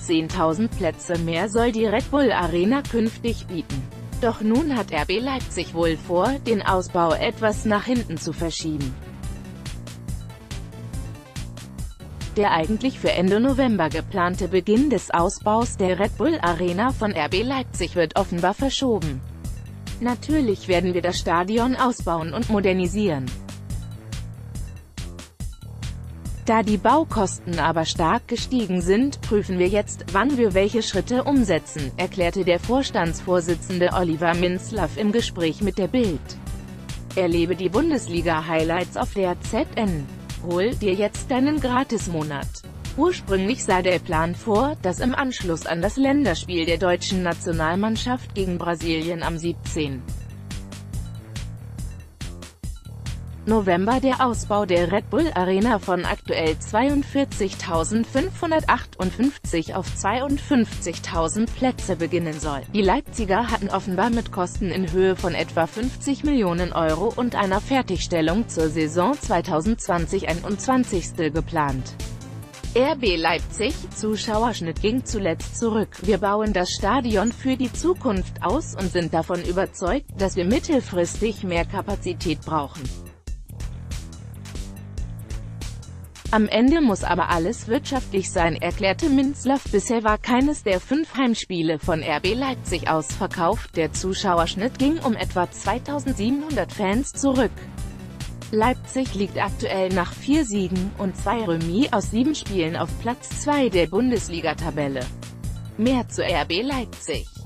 10.000 Plätze mehr soll die Red Bull Arena künftig bieten. Doch nun hat RB Leipzig wohl vor, den Ausbau etwas nach hinten zu verschieben. Der eigentlich für Ende November geplante Beginn des Ausbaus der Red Bull Arena von RB Leipzig wird offenbar verschoben. Natürlich werden wir das Stadion ausbauen und modernisieren. Da die Baukosten aber stark gestiegen sind, prüfen wir jetzt, wann wir welche Schritte umsetzen, erklärte der Vorstandsvorsitzende Oliver Minzlaff im Gespräch mit der Bild. Erlebe die Bundesliga-Highlights auf der ZN. Hol dir jetzt deinen Gratismonat. Ursprünglich sah der Plan vor, dass im Anschluss an das Länderspiel der deutschen Nationalmannschaft gegen Brasilien am 17. November der Ausbau der Red Bull Arena von aktuell 42.558 auf 52.000 Plätze beginnen soll. Die Leipziger hatten offenbar mit Kosten in Höhe von etwa 50 Millionen Euro und einer Fertigstellung zur Saison 2020/21 geplant. RB Leipzig, Zuschauerschnitt ging zuletzt zurück. Wir bauen das Stadion für die Zukunft aus und sind davon überzeugt, dass wir mittelfristig mehr Kapazität brauchen. Am Ende muss aber alles wirtschaftlich sein, erklärte Minzlaff. Bisher war keines der 5 Heimspiele von RB Leipzig ausverkauft. Der Zuschauerschnitt ging um etwa 2.700 Fans zurück. Leipzig liegt aktuell nach 4 Siegen und 2 Remis aus 7 Spielen auf Platz 2 der Bundesliga-Tabelle. Mehr zu RB Leipzig.